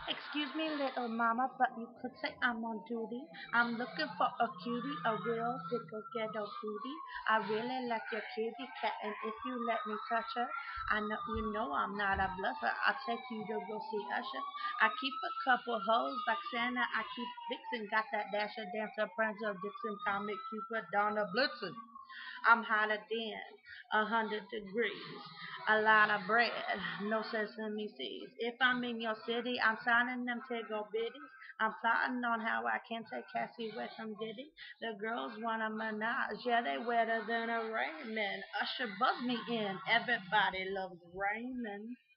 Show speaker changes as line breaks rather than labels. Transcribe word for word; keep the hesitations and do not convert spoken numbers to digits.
Excuse me, little mama, but you could say I'm on duty. I'm looking for a cutie, a real bigger ghetto booty. I really like your kitty cat, and if you let me touch her, I know you know I'm not a bluffer. I'll take you to go see Usher. I keep a couple hoes like Santa. I keep Vixen, got that Dasher, Dancer, Prancer, Dixon, Comic, Cupid, Donna Blitzen. I'm hotter than a hundred degrees. A lot of bread, no sesame seeds. If I'm in your city, I'm signing them Tego biddies. I'm plotting on how I can take Cassie with some Diddy. The girls want a menage, yeah, they wetter than a Raymond. Usher buzz me in, everybody loves Raymond.